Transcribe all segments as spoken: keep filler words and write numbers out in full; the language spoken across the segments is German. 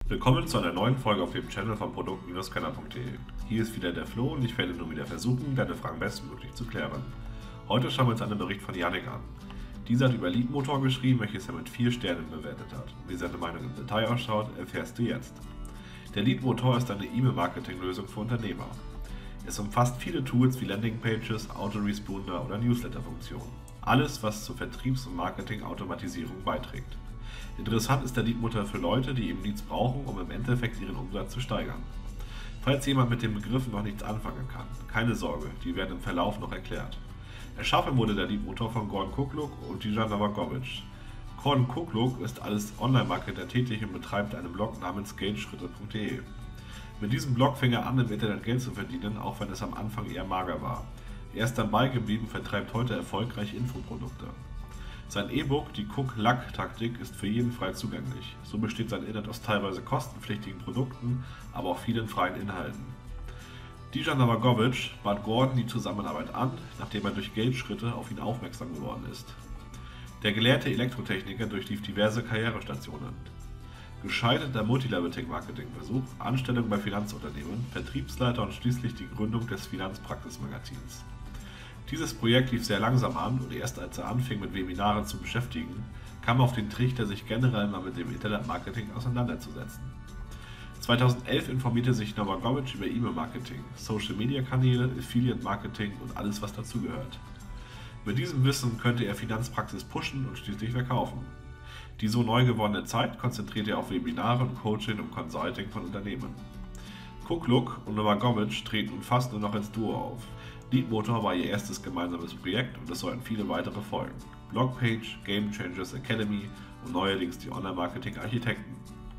Willkommen zu einer neuen Folge auf dem Channel von produkt Scanner punkt de. Hier ist wieder der Flo und ich werde nun wieder versuchen, deine Fragen bestmöglich zu klären. Heute schauen wir uns einen Bericht von Yannick an. Dieser hat über Leadmotor geschrieben, welches er mit vier Sternen bewertet hat. Wie seine Meinung im Detail ausschaut, erfährst du jetzt. Der Leadmotor ist eine E-Mail-Marketing-Lösung für Unternehmer. Es umfasst viele Tools wie Landingpages, Autoresponder oder Newsletter-Funktionen. Alles, was zur Vertriebs- und Marketing-Automatisierung beiträgt. Interessant ist der Leadmotor für Leute, die eben Leads brauchen, um im Endeffekt ihren Umsatz zu steigern. Falls jemand mit den Begriffen noch nichts anfangen kann, keine Sorge, die werden im Verlauf noch erklärt. Erschaffen wurde der Leadmotor von Gordon Kukluk und Dijan Novakovic. Gordon Kukluk ist als Online-Marketer tätig und betreibt einen Blog namens geldschritte punkt de. Mit diesem Blog fing er an, im Internet Geld zu verdienen, auch wenn es am Anfang eher mager war. Er ist dann beigeblieben, vertreibt heute erfolgreich Infoprodukte. Sein E-Book, die Cook-Luck-Taktik, ist für jeden frei zugänglich. So besteht sein Inhalt aus teilweise kostenpflichtigen Produkten, aber auch vielen freien Inhalten. Dijan Novakovic bat Gordon die Zusammenarbeit an, nachdem er durch Geldschritte auf ihn aufmerksam geworden ist. Der gelehrte Elektrotechniker durchlief diverse Karrierestationen. Gescheiterter Multilevel-Marketing-Versuch, Anstellung bei Finanzunternehmen, Vertriebsleiter und schließlich die Gründung des Finanzpraxis-Magazins. Dieses Projekt lief sehr langsam an und erst als er anfing mit Webinaren zu beschäftigen, kam er auf den Trichter, sich generell mal mit dem Internetmarketing auseinanderzusetzen. zweitausendelf informierte sich Novakovic über E-Mail-Marketing, Social-Media-Kanäle, Affiliate-Marketing und alles, was dazugehört. Mit diesem Wissen könnte er Finanzpraxis pushen und schließlich verkaufen. Die so neu gewonnene Zeit konzentrierte er auf Webinare und Coaching und Consulting von Unternehmen. Kukluk und Novakovic treten nun fast nur noch als Duo auf. Leadmotor war ihr erstes gemeinsames Projekt und es sollten viele weitere folgen. Blogpage, Game Changers Academy und neuerdings die Online-Marketing-Architekten.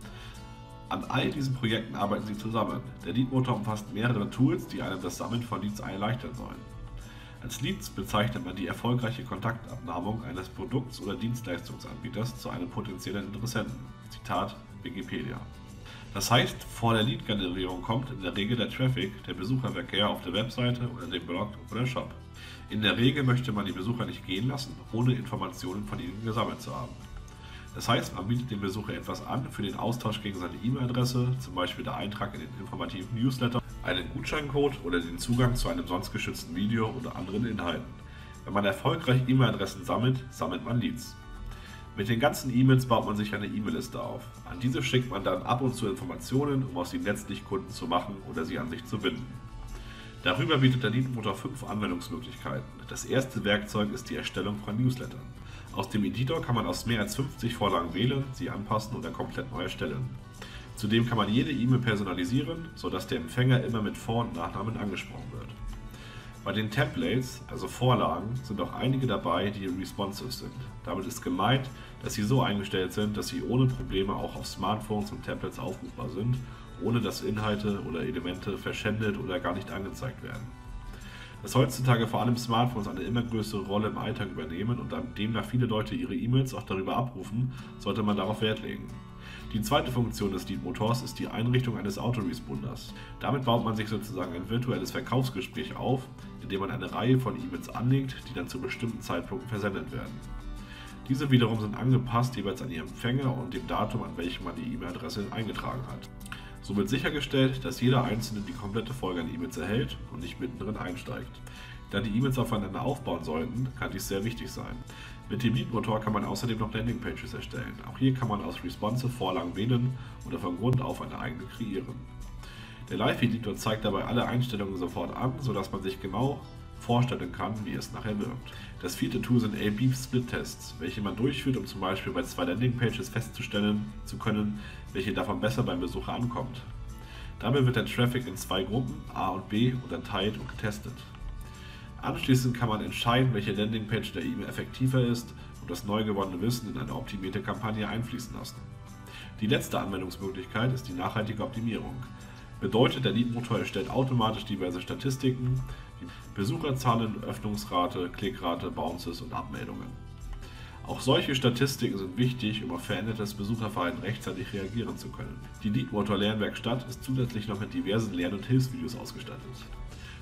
An all diesen Projekten arbeiten sie zusammen. Der Leadmotor umfasst mehrere Tools, die einem das Sammeln von Leads erleichtern sollen. Als Leads bezeichnet man die erfolgreiche Kontaktabnahmung eines Produkts- oder Dienstleistungsanbieters zu einem potenziellen Interessenten. Zitat Wikipedia. Das heißt, vor der Lead-Generierung kommt in der Regel der Traffic, der Besucherverkehr auf der Webseite oder dem Blog oder Shop. In der Regel möchte man die Besucher nicht gehen lassen, ohne Informationen von ihnen gesammelt zu haben. Das heißt, man bietet dem Besucher etwas an für den Austausch gegen seine E-Mail-Adresse, zum Beispiel der Eintrag in den informativen Newsletter, einen Gutscheincode oder den Zugang zu einem sonst geschützten Video oder anderen Inhalten. Wenn man erfolgreich E-Mail-Adressen sammelt, sammelt man Leads. Mit den ganzen E-Mails baut man sich eine E-Mail-Liste auf. An diese schickt man dann ab und zu Informationen, um aus ihnen letztlich Kunden zu machen oder sie an sich zu binden. Darüber bietet der Leadmotor fünf Anwendungsmöglichkeiten. Das erste Werkzeug ist die Erstellung von Newslettern. Aus dem Editor kann man aus mehr als fünfzig Vorlagen wählen, sie anpassen oder komplett neu erstellen. Zudem kann man jede E-Mail personalisieren, sodass der Empfänger immer mit Vor- und Nachnamen angesprochen wird. Bei den Templates, also Vorlagen, sind auch einige dabei, die responsive sind. Damit ist gemeint, dass sie so eingestellt sind, dass sie ohne Probleme auch auf Smartphones und Tablets aufrufbar sind, ohne dass Inhalte oder Elemente verschändet oder gar nicht angezeigt werden. Dass heutzutage vor allem Smartphones eine immer größere Rolle im Alltag übernehmen und demnach viele Leute ihre E-Mails auch darüber abrufen, sollte man darauf Wert legen. Die zweite Funktion des Leadmotors ist die Einrichtung eines Autoresponders. Damit baut man sich sozusagen ein virtuelles Verkaufsgespräch auf, indem man eine Reihe von E-Mails anlegt, die dann zu bestimmten Zeitpunkten versendet werden. Diese wiederum sind angepasst jeweils an ihren Empfänger und dem Datum, an welchem man die E-Mail-Adresse eingetragen hat. So wird sichergestellt, dass jeder Einzelne die komplette Folge an E-Mails erhält und nicht mittendrin einsteigt. Da die E-Mails aufeinander aufbauen sollten, kann dies sehr wichtig sein. Mit dem Leadmotor kann man außerdem noch Landingpages erstellen. Auch hier kann man aus responsive Vorlagen wählen oder von Grund auf eine eigene kreieren. Der Live-Editor zeigt dabei alle Einstellungen sofort an, sodass man sich genau vorstellen kann, wie es nachher wirkt. Das vierte Tool sind A B Split-Tests, welche man durchführt, um zum Beispiel bei zwei Landingpages festzustellen zu können, welche davon besser beim Besucher ankommt. Dabei wird der Traffic in zwei Gruppen, A und B, unterteilt und getestet. Anschließend kann man entscheiden, welche Landingpage der E-Mail effektiver ist und das neu gewonnene Wissen in eine optimierte Kampagne einfließen lassen. Die letzte Anwendungsmöglichkeit ist die nachhaltige Optimierung. Bedeutet, der Leadmotor erstellt automatisch diverse Statistiken, wie Besucherzahlen, Öffnungsrate, Klickrate, Bounces und Abmeldungen. Auch solche Statistiken sind wichtig, um auf verändertes Besucherverhalten rechtzeitig reagieren zu können. Die Leadmotor Lernwerkstatt ist zusätzlich noch mit diversen Lern- und Hilfsvideos ausgestattet.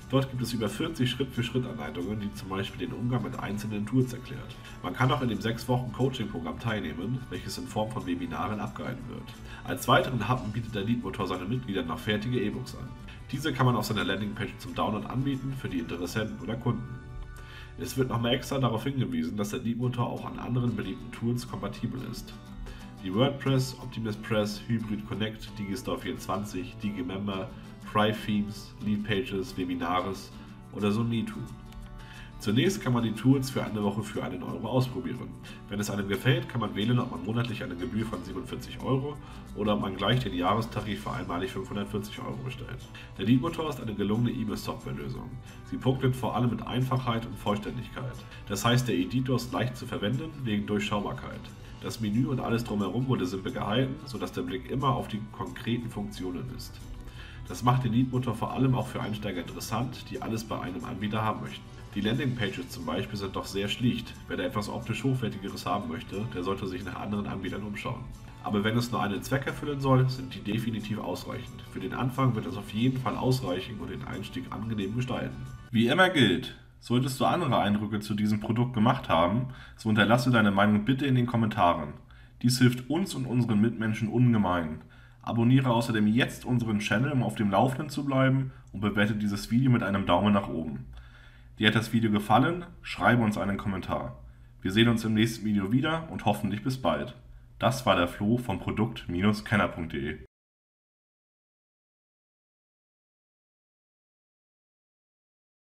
Dort gibt es über vierzig Schritt-für-Schritt-Anleitungen, die zum Beispiel den Umgang mit einzelnen Tools erklärt. Man kann auch in dem sechs Wochen Coaching-Programm teilnehmen, welches in Form von Webinaren abgehalten wird. Als weiteren Happen bietet der Leadmotor seinen Mitgliedern noch fertige E-Books an. Diese kann man auf seiner Landingpage zum Download anbieten für die Interessenten oder Kunden. Es wird nochmal extra darauf hingewiesen, dass der Leadmotor auch an anderen beliebten Tools kompatibel ist. Wie WordPress, OptimusPress, Hybrid Connect, Digistore vierundzwanzig, Digimember, Thrive-Themes, Leadpages, Webinaris oder Sonito. Zunächst kann man die Tools für eine Woche für einen Euro ausprobieren. Wenn es einem gefällt, kann man wählen, ob man monatlich eine Gebühr von siebenundvierzig Euro oder ob man gleich den Jahrestarif für einmalig fünfhundertvierzig Euro bestellt. Der Leadmotor ist eine gelungene E-Mail-Softwarelösung. Sie punktet vor allem mit Einfachheit und Vollständigkeit. Das heißt, der Editor ist leicht zu verwenden wegen Durchschaubarkeit. Das Menü und alles drumherum wurde simpel gehalten, sodass der Blick immer auf die konkreten Funktionen ist. Das macht den Leadmotor vor allem auch für Einsteiger interessant, die alles bei einem Anbieter haben möchten. Die Landingpages zum Beispiel sind doch sehr schlicht. Wer da etwas optisch Hochwertigeres haben möchte, der sollte sich nach anderen Anbietern umschauen. Aber wenn es nur einen Zweck erfüllen soll, sind die definitiv ausreichend. Für den Anfang wird es auf jeden Fall ausreichen und den Einstieg angenehm gestalten. Wie immer gilt, solltest du andere Eindrücke zu diesem Produkt gemacht haben, so hinterlasse deine Meinung bitte in den Kommentaren. Dies hilft uns und unseren Mitmenschen ungemein. Abonniere außerdem jetzt unseren Channel, um auf dem Laufenden zu bleiben, und bewerte dieses Video mit einem Daumen nach oben. Dir hat das Video gefallen? Schreibe uns einen Kommentar. Wir sehen uns im nächsten Video wieder und hoffentlich bis bald. Das war der Flo von Produkt Bindestrich kenner punkt de.